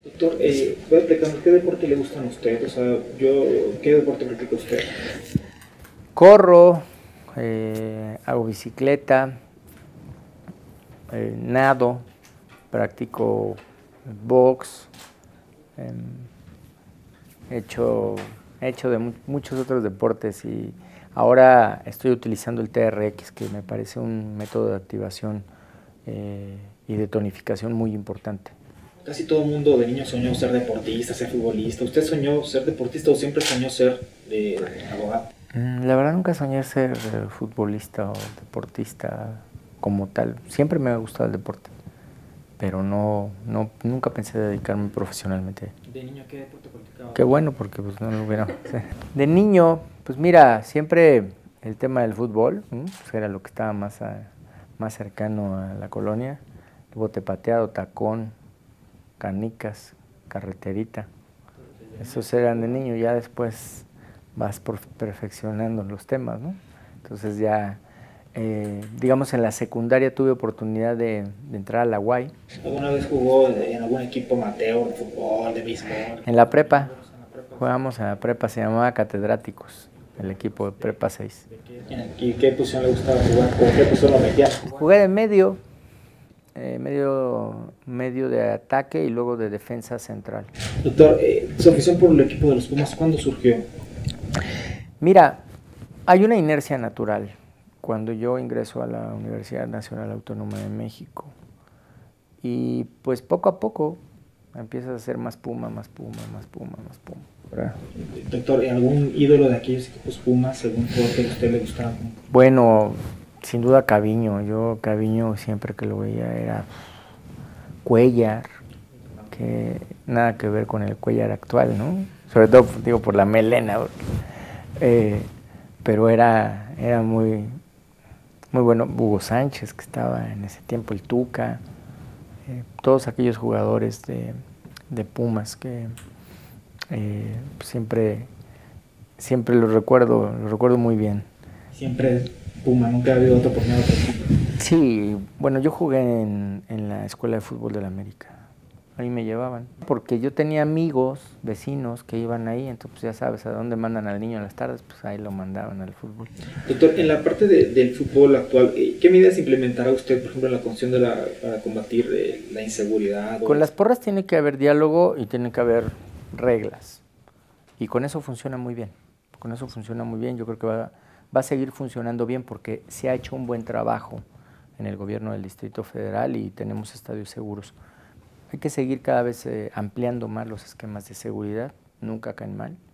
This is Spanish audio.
Doctor, ¿puede explicarnos qué deporte le gustan a usted? O sea, ¿qué deporte practica usted? Corro, hago bicicleta, nado, practico box, em, he hecho, he hecho de muchos otros deportes y ahora estoy utilizando el TRX, que me parece un método de activación y de tonificación muy importante. Casi todo el mundo de niño soñó ser deportista, ser futbolista. ¿Usted soñó ser deportista o siempre soñó ser abogado? La verdad nunca soñé ser futbolista o deportista como tal. Siempre me ha gustado el deporte, pero nunca pensé dedicarme profesionalmente. ¿De niño qué deporte practicaba? Qué bueno, porque pues no lo hubiera. Sí. De niño, pues mira, siempre el tema del fútbol, pues era lo que estaba más cercano a la colonia. Bote pateado, tacón, canicas, carreterita. Esos eran de niño, ya después vas perfeccionando los temas, ¿no? Entonces ya, digamos, en la secundaria tuve oportunidad de entrar a la UAI. ¿Alguna vez jugó en algún equipo amateur de fútbol, de béisbol? En la prepa, jugamos a la prepa, se llamaba Catedráticos, el equipo de Prepa 6. ¿Y qué posición le gustaba jugar? ¿Con qué posición lo metían? Jugué de medio, medio de ataque y luego de defensa central. Doctor, su afición por el equipo de los Pumas, ¿cuándo surgió? Mira, hay una inercia natural. Cuando yo ingreso a la Universidad Nacional Autónoma de México y pues poco a poco empiezas a ser más Puma, más Puma, más Puma, más Puma. ¿Verdad? Doctor, ¿algún ídolo de aquellos equipos Pumas, algún jugador que a usted le gustaba? Bueno, sin duda Caviño. Yo Caviño siempre que lo veía era Cuellar, que nada que ver con el Cuellar actual, ¿no? Sobre todo, digo, por la melena, pero era muy bueno. Hugo Sánchez, que estaba en ese tiempo, el Tuca, todos aquellos jugadores de Pumas que siempre los recuerdo muy bien. Siempre Puma, nunca ha habido otra oportunidad de otro equipo. Sí, bueno, yo jugué en la Escuela de Fútbol de la América. Ahí me llevaban. Porque yo tenía amigos, vecinos que iban ahí, entonces pues, ya sabes a dónde mandan al niño en las tardes, pues ahí lo mandaban al fútbol. Doctor, en la parte del fútbol actual, ¿qué medidas implementará usted, por ejemplo, en la cuestión para combatir la inseguridad? Con las porras tiene que haber diálogo y tiene que haber reglas. Y con eso funciona muy bien. Con eso funciona muy bien. Yo creo que va a seguir funcionando bien porque se ha hecho un buen trabajo en el gobierno del Distrito Federal y tenemos estadios seguros. Hay que seguir cada vez ampliando más los esquemas de seguridad, nunca caen mal.